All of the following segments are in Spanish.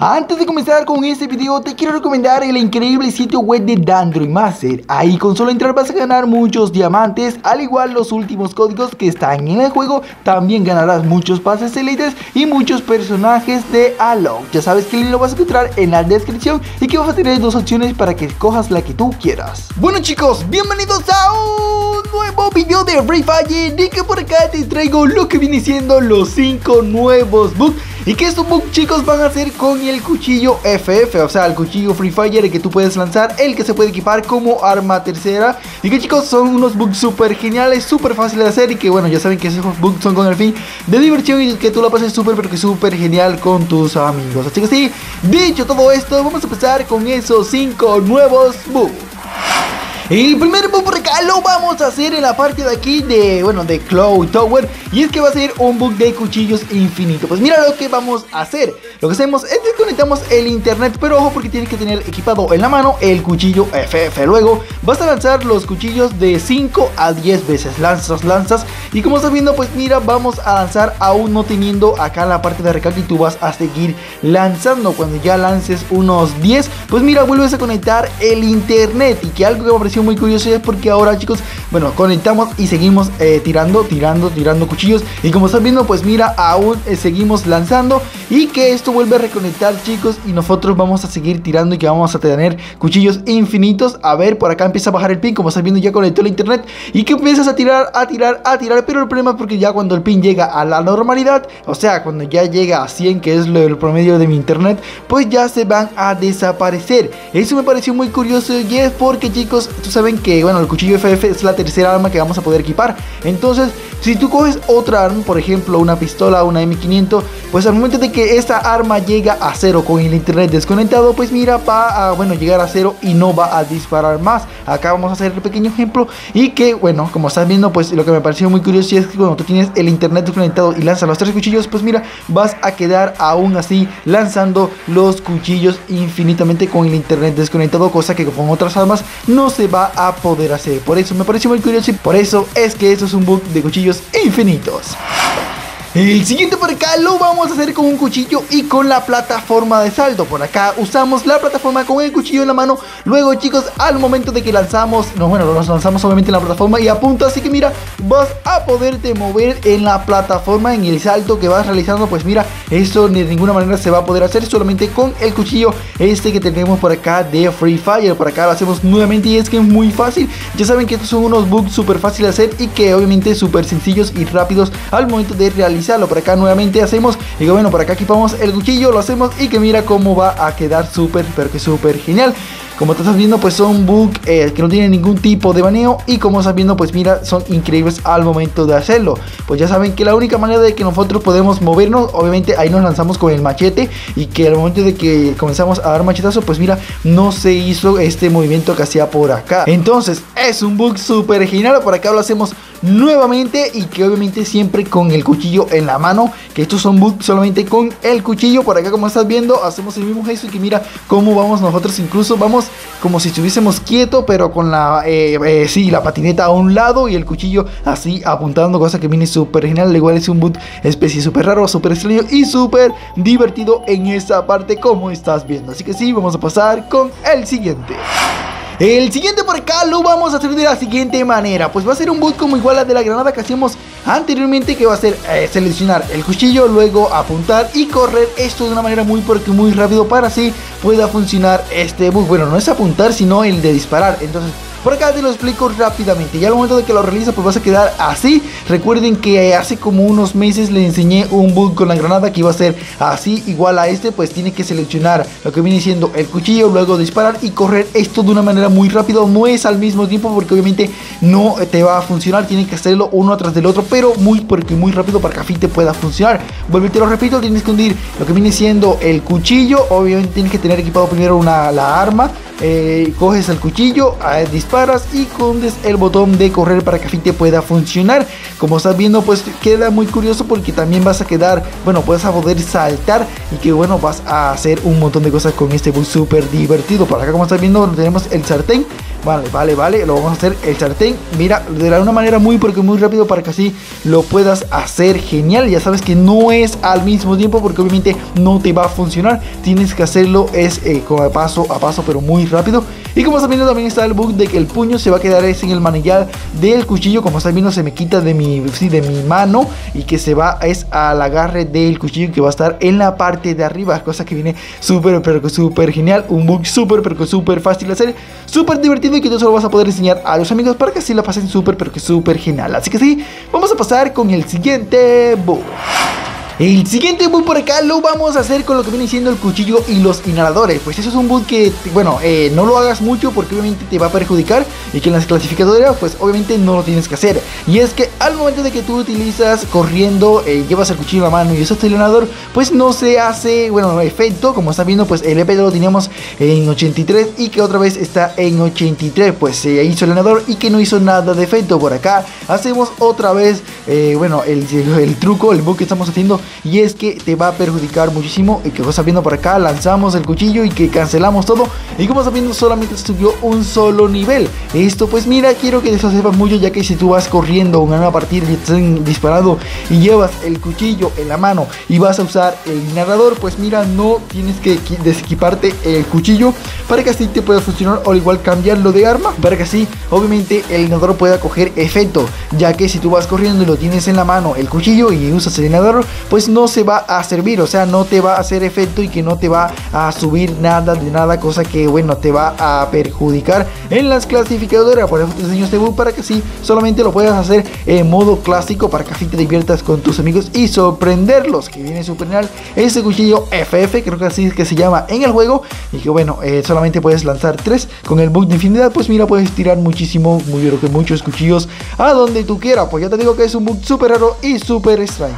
Antes de comenzar con este video, te quiero recomendar el increíble sitio web de Dandroid Master. Ahí con solo entrar vas a ganar muchos diamantes, al igual los últimos códigos que están en el juego. También ganarás muchos pases elites y muchos personajes de Along. Ya sabes que el link lo vas a encontrar en la descripción y que vas a tener dos opciones para que escojas la que tú quieras. Bueno chicos, bienvenidos a un nuevo video de Free Fire, y que por acá te traigo lo que viene siendo los 5 nuevos bugs. Y que estos bugs, chicos, van a ser con el cuchillo FF, o sea, el cuchillo Free Fire, el que tú puedes lanzar, el que se puede equipar como arma tercera. Y que, chicos, son unos bugs súper geniales, súper fáciles de hacer. Y que, bueno, ya saben que esos bugs son con el fin de diversión y que tú la pases súper, pero que súper genial con tus amigos. Así que sí, dicho todo esto, vamos a empezar con esos 5 nuevos bugs. El primer bug por acá lo vamos a hacer en la parte de aquí de, bueno, de Cloud Tower. Y es que va a ser un bug de cuchillos infinito. Pues mira lo que vamos a hacer. Lo que hacemos es desconectamos el internet, pero ojo porque tienes que tener equipado en la mano el cuchillo FF. Luego vas a lanzar los cuchillos de 5 a 10 veces. Lanzas. Y como estás viendo, pues mira, vamos a lanzar aún no teniendo acá la parte de recarga. Y tú vas a seguir lanzando. Cuando ya lances unos 10, pues mira, vuelves a conectar el internet. Y que algo que me pareció muy curioso es porque ahora, chicos, bueno, conectamos y seguimos tirando cuchillos. Y como están viendo, pues mira, aún seguimos lanzando. Y que esto vuelve a reconectar, chicos, y nosotros vamos a seguir tirando y que vamos a tener cuchillos infinitos. A ver, por acá empieza a bajar el ping. Como están viendo, ya conectó el internet y que empiezas a tirar. Pero el problema es porque ya cuando el ping llega a la normalidad, o sea, cuando ya llega a 100, que es el promedio de mi internet, pues ya se van a desaparecer. Eso me pareció muy curioso y es porque, chicos, tú saben que, bueno, el cuchillo FF es la tercera arma que vamos a poder equipar. Entonces, si tú coges otra arma, por ejemplo una pistola, una M500, pues al momento de que esta arma llega a 0 con el internet desconectado, pues mira, va a, bueno, llegar a 0 y no va a disparar más. Acá vamos a hacer el pequeño ejemplo. Y que, bueno, como estás viendo, pues lo que me pareció muy curioso es que cuando tú tienes el internet desconectado y lanzas los 3 cuchillos, pues mira, vas a quedar aún así lanzando los cuchillos infinitamente con el internet desconectado, cosa que con otras armas no se va a poder hacer. Por eso me pareció muy curioso y por eso es que esto es un bug de cuchillos infinitos. El siguiente por acá lo vamos a hacer con un cuchillo y con la plataforma de salto. Por acá usamos la plataforma con el cuchillo en la mano. Luego, chicos, al momento de que lanzamos, nos lanzamos obviamente en la plataforma y apunta. Así que mira, vas a poderte mover en la plataforma en el salto que vas realizando. Pues mira, esto de ninguna manera se va a poder hacer solamente con el cuchillo este que tenemos por acá de Free Fire. Por acá lo hacemos nuevamente y es que es muy fácil. Ya saben que estos son unos bugs súper fáciles de hacer y que obviamente súper sencillos y rápidos al momento de realizarlo. Por acá nuevamente hacemos y que, bueno, por acá equipamos el cuchillo, lo hacemos y que mira cómo va a quedar súper, pero que súper genial. Como te estás viendo, pues son bugs que no tienen ningún tipo de baneo. Y como estás viendo, pues mira, son increíbles al momento de hacerlo. Pues ya saben que la única manera de que nosotros podemos movernos, obviamente ahí nos lanzamos con el machete. Y que al momento de que comenzamos a dar machetazo, pues mira, no se hizo este movimiento que hacía por acá. Entonces es un bug súper genial. Por acá lo hacemos nuevamente y que obviamente siempre con el cuchillo en la mano, que estos son bugs solamente con el cuchillo. Por acá, como estás viendo, hacemos el mismo gesto y que mira cómo vamos nosotros, incluso vamos como si estuviésemos quietos, pero con la la patineta a un lado y el cuchillo así apuntando, cosa que viene súper genial. Igual es un bug especie súper raro, súper extraño y súper divertido en esa parte, como estás viendo. Así que sí, vamos a pasar con el siguiente. El siguiente por acá lo vamos a hacer de la siguiente manera. Pues va a ser un bug como igual a de la granada que hacíamos anteriormente, que va a ser seleccionar el cuchillo, luego apuntar y correr. Esto de una manera muy porque muy rápido para así pueda funcionar este bug. Bueno, no es apuntar sino el de disparar. Entonces por acá te lo explico rápidamente. Ya al momento de que lo realizas, pues vas a quedar así. Recuerden que hace como unos meses le enseñé un bug con la granada que iba a ser así, igual a este. Pues tiene que seleccionar lo que viene siendo el cuchillo, luego disparar y correr. Esto de una manera muy rápido, no es al mismo tiempo porque obviamente no te va a funcionar. Tienen que hacerlo uno atrás del otro, pero muy rápido para que a fin te pueda funcionar. Vuelvo y te lo repito, tienes que hundir lo que viene siendo el cuchillo. Obviamente tienes que tener equipado primero la arma. Coges el cuchillo, disparas y hundes el botón de correr para que a fin te pueda funcionar. Como estás viendo, pues queda muy curioso porque también vas a quedar, bueno, puedes a poder saltar y que, bueno, vas a hacer un montón de cosas con este bug súper divertido. Por acá, como estás viendo, tenemos el sartén. Vale, lo vamos a hacer el sartén. Mira, de una manera muy porque muy rápido para que así lo puedas hacer genial. Ya sabes que no es al mismo tiempo porque obviamente no te va a funcionar. Tienes que hacerlo como paso a paso, pero muy rápido. Y como estás viendo también está el bug de que el puño se va a quedar en el manillar del cuchillo. Como estás viendo se me quita de mi mano y que se va al agarre del cuchillo que va a estar en la parte de arriba. Cosa que viene súper genial. Un bug súper fácil de hacer, súper divertido y que tú solo vas a poder enseñar a los amigos para que así la pasen súper genial. Así que sí, vamos a pasar con el siguiente bug. El siguiente bug por acá lo vamos a hacer con lo que viene siendo el cuchillo y los inhaladores. Pues eso es un bug que, bueno, no lo hagas mucho porque obviamente te va a perjudicar y que en las clasificadoras pues obviamente no lo tienes que hacer. Y es que al momento de que tú utilizas corriendo, llevas el cuchillo en la mano y usas el inhalador, pues no se hace, bueno, efecto. Como están viendo pues el EP lo teníamos en 83 y que otra vez está en 83. Pues se hizo el inhalador y que no hizo nada de efecto. Por acá hacemos otra vez, bueno, el truco, el bug que estamos haciendo. Y es que te va a perjudicar muchísimo. Y que estás viendo por acá, lanzamos el cuchillo y que cancelamos todo. Y como estás viendo solamente se subió un solo nivel. Esto pues mira, quiero que eso sepas mucho, ya que si tú vas corriendo una nueva partida y estás disparado y llevas el cuchillo en la mano y vas a usar el inhalador, pues mira, no tienes que desequiparte el cuchillo para que así te pueda funcionar, o igual cambiarlo de arma para que así obviamente el inhalador pueda coger efecto. Ya que si tú vas corriendo y lo tienes en la mano el cuchillo y usas el inhalador, pues no se va a servir, o sea, no te va a hacer efecto y que no te va a subir nada de nada, cosa que bueno, te va a perjudicar en las clasificadoras. Por eso te enseño este bug para que sí, solamente lo puedas hacer en modo clásico para que así te diviertas con tus amigos y sorprenderlos, que viene súper genial ese cuchillo FF, creo que así es que se llama en el juego, y que bueno, solamente puedes lanzar 3 con el bug de infinidad. Pues mira, puedes tirar muchísimo, muchos cuchillos a donde tú quieras. Pues ya te digo que es un bug súper raro y súper extraño.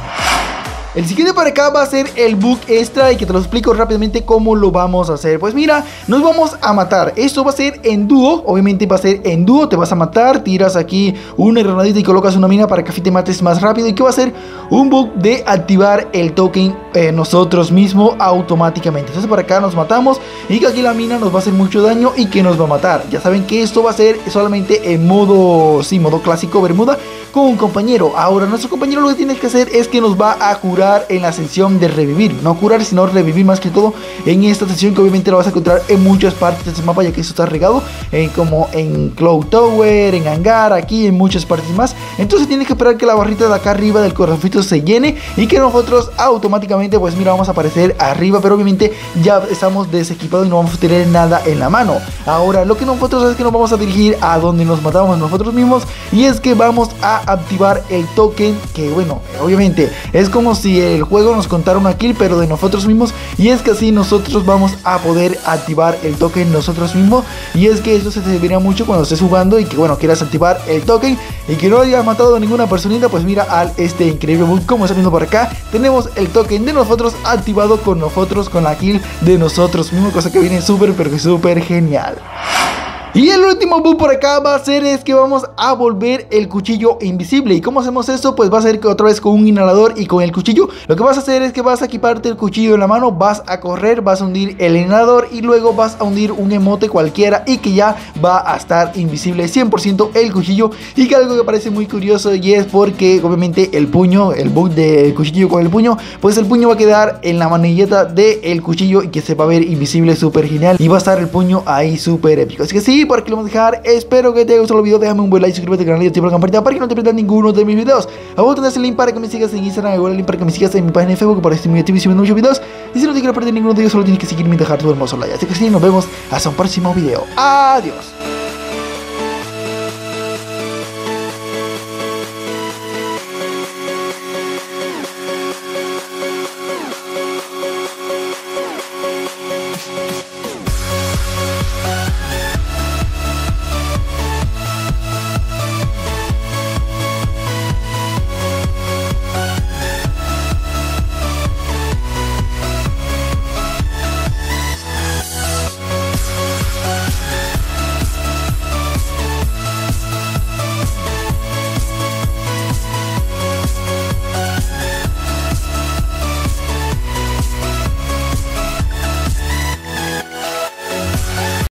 El siguiente para acá va a ser el bug extra y que te lo explico rápidamente cómo lo vamos a hacer. Pues mira, nos vamos a matar. Esto va a ser en dúo, obviamente va a ser en dúo. Te vas a matar, tiras aquí una granadita y colocas una mina para que así te mates más rápido. Y que va a ser un bug de activar el token nosotros mismos automáticamente. Entonces para acá nos matamos y que aquí la mina nos va a hacer mucho daño y que nos va a matar. Ya saben que esto va a ser solamente en modo, sí, modo clásico Bermuda con un compañero. Ahora nuestro compañero lo que tiene que hacer es que nos va a curar en la sección de revivir, no curar sino revivir más que todo en esta sección, que obviamente lo vas a encontrar en muchas partes de este mapa, ya que esto está regado como en Cloud Tower, en Hangar, aquí en muchas partes más. Entonces tienes que esperar que la barrita de acá arriba del corazoncito se llene y que nosotros automáticamente pues mira, vamos a aparecer arriba, pero obviamente ya estamos desequipados y no vamos a tener nada en la mano. Ahora lo que nosotros es que nos vamos a dirigir a donde nos matamos nosotros mismos, y es que vamos a activar el token, que bueno, obviamente es como si el juego nos contara una kill pero de nosotros mismos, y es que así nosotros vamos a poder activar el token nosotros mismos. Y es que eso se serviría mucho cuando estés jugando y que bueno, quieras activar el token y que no hayas matado a ninguna personita. Pues mira, al este increíble bug, como está viendo por acá, tenemos el token de nosotros activado con nosotros, con la kill de nosotros mismos, cosa que viene súper genial. Y el último bug por acá va a ser es que vamos a volver el cuchillo invisible. ¿Y cómo hacemos esto? Pues va a ser que otra vez con un inhalador y con el cuchillo. Lo que vas a hacer es que vas a equiparte el cuchillo en la mano, vas a correr, vas a hundir el inhalador y luego vas a hundir un emote cualquiera y que ya va a estar invisible 100% el cuchillo. Y que algo que parece muy curioso, y es porque obviamente el puño, el bug del cuchillo con el puño, pues el puño va a quedar en la manilleta del cuchillo y que se va a ver invisible, súper genial, y va a estar el puño ahí súper épico. Así que sí, por aquí lo vamos a dejar. Espero que te haya gustado el video. Déjame un buen like, suscríbete al canal y activa la campanita para que no te pierdas ninguno de mis videos. Abajo tendrás el link para que me sigas en Instagram, igual el link para que me sigas en mi página de Facebook, para que estoy muy activo y subiendo muchos videos. Y si no te quieres perder ninguno de ellos, solo tienes que seguirme y dejar tu hermoso like. Así que sí, nos vemos hasta un próximo video. Adiós.